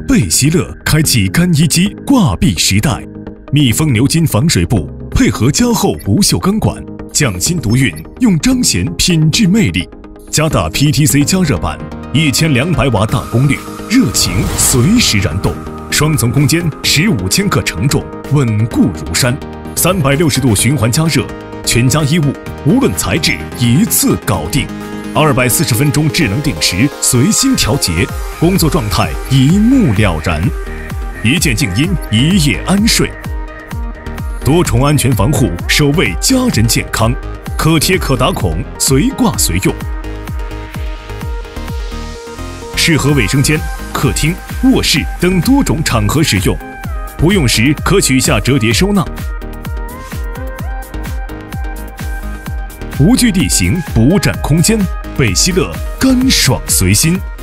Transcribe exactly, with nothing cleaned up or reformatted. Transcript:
贝希乐开启干衣机挂壁时代，密封牛津防水布配合加厚不锈钢管，匠心独运，用彰显品质魅力。加大 P T C 加热板，一千两百瓦大功率，热情随时燃动。双层空间，十五千克承重，稳固如山。三百六十度循环加热，全家衣物无论材质一次搞定。二百四十分钟智能定时，随心调节，工作状态一目了然。一键静音，一夜安睡。多重安全防护，守卫家人健康。可贴可打孔，随挂随用。适合卫生间、客厅、卧室等多种场合使用。不用时可取下折叠收纳。无惧地形，不占空间，贝希乐干爽随心。